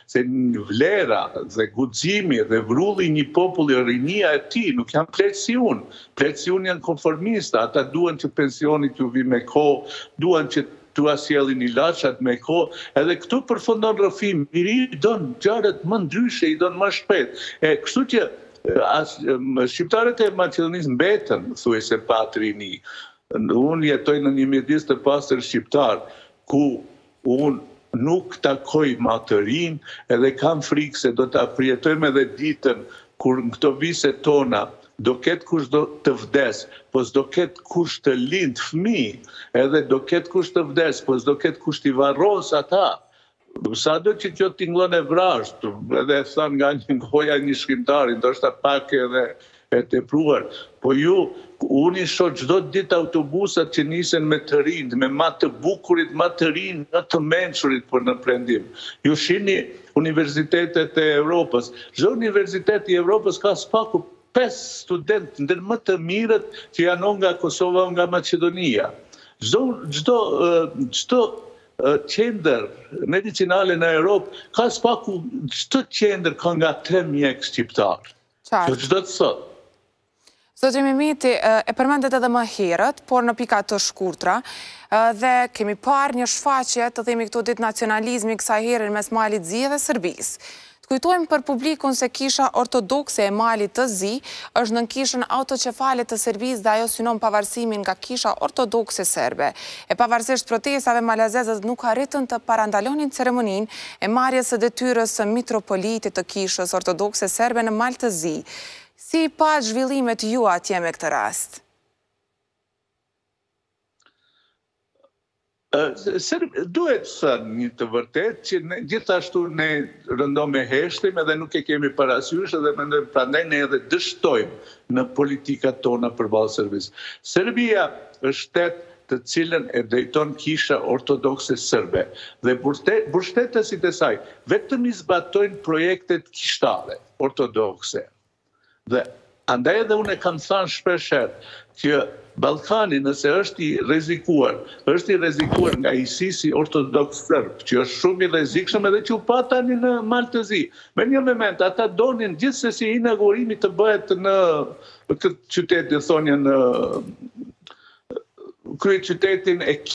se vlera dhe guximi dhe vrulli një populli, rinia e tij nuk janë pleqësi unë. Pleqësi unë janë konformista, ata duan që pensionit ju vi me kohë, duan që tua sjellin ilaçat me kohë, edhe këtu përfundon rrëfimi, i don gjërat më ndryshe, i don më shpejt. Kështu që shqiptarët e Maqedonisë mbetën thuajse pa rini. Unë jetoj në një mjedis të pastër shqiptar, ku unë nuk takoj ma të rinë, edhe kam frikë se do të përjetojmë edhe ditën kur në këto viset tona do ketë kush do të vdes, po s'do ketë kush të lind fëmijë, edhe do ketë kush të vdes, po s'do ketë kush t'i varros ata. Sa do që kjo t'inglon e vrasht, edhe than nga një goja një shkrimtari, ndoshta pak edhe e tepruar, po unë i shoh çdo ditë autobusat që nisen me të rinj, me ma të bukurit, ma të rinj, ma të mençurit për në prendim. Ju shihni universitetet e Evropës. Çdo universitet i Evropës ka spaku 5 studentë, ndër më të mirët që janë nga Kosova, nga Maqedonia. Çdo qendër medicinale në Europë ka spaku, çdo qendër ka nga 3 mjek shqiptar. Kjo çdo të thotë. Zotri Mehmeti, e përmendet edhe më herët, por në pika të shkurtra, dhe kemi parë një shfaqje të themi këto ditë nacionalizmi kësaj herë mes Malit Zi dhe Serbisë. Të kujtojmë për publikun se kisha ortodokse e Malit të Zi është në kishën autoqefale të Serbisë dhe ajo synon pavarësimin nga kisha ortodokse serbe. E pavarësisht protestave, malazezët nuk arritën të parandalonin ceremoninë e marrjes së detyrës së mitropolitit të kishës ortodokse serbe në Mal të Zi. Si pa zhvillimet ju atje me këtë rast? Duhet thënë një të vërtet që gjithashtu ne rëndom me heshtim edhe nuk e kemi parasysh edhe mendojmë prandaj ne edhe dështojmë në politikat tona përballë Serbisë. Serbia është shtet të cilën e drejton kisha ortodokse serbe dhe mbështetësit e saj vetëm i zbatojnë projektet kishtare ortodokse. Dhe andaj edhe unë kam thënë shpeshherë që Ballkani nëse është i rrezikuar nga ISIS-i ortodoks serb, që është shumë i rrezikshëm edhe që u patani në Mal të Zi. Me një moment, ata donin gjithsesi inaugurimi të bëhet në këtë qytet, thonë në kryeqytetin e